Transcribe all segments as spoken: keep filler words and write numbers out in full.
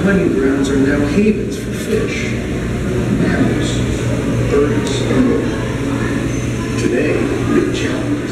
hunting grounds are now havens for fish, mammals, birds, and more. Today, new challenges.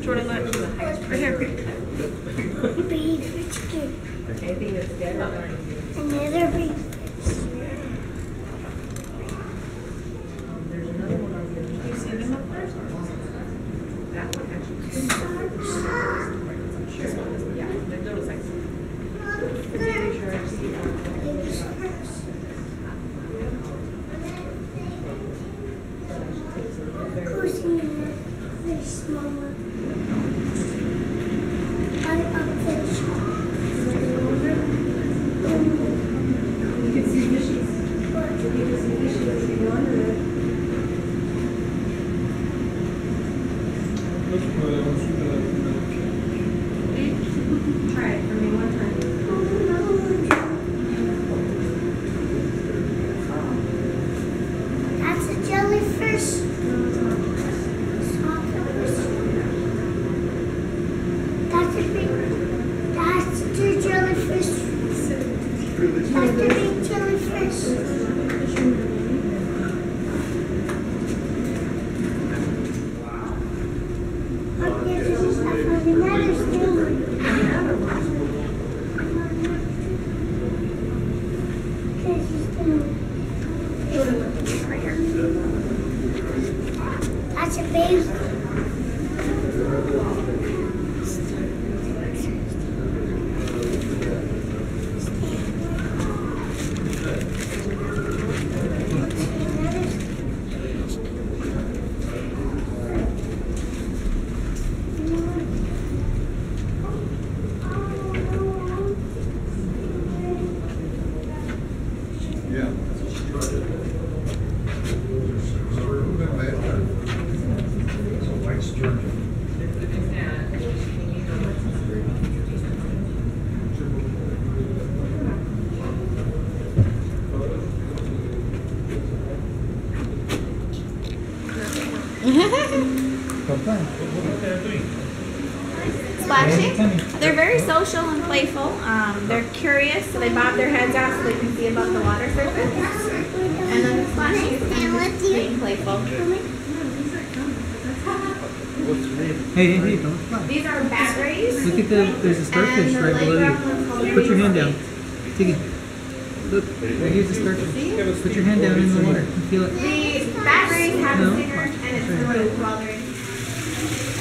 Jordan, look. Right here. Baby chicken. Anything that's dead. Another baby. There's another one over there. Do you see them up there? That one actually. This one is, yeah, they're little size. Potato sharks. Baby sharks. Who's in there? Very small one. I up fish. You can see fishes. What? You can see fishes. You go under it. Try it for me one time. That's a jellyfish. That's a big. That's the jellyfish. That's the big jellyfish. I'm getting stuff on another story. Because he's doing. Right here. That's a baby. Yeah. White's Georgia. Splashing. They're very social and playful. Um, they're curious, so they bob their heads out so they can see above the water surface. And then the splashing is kind of just being playful. Hey, hey, hey, don't fly. These are bat rays. Look at the, there's a starfish And the right below leg one's called you. Put your hand down. rays. Take it. Look, right here's the starfish. Put your hand down in the water and feel it. The bat rays have No. a stinger and it's blue while they're in.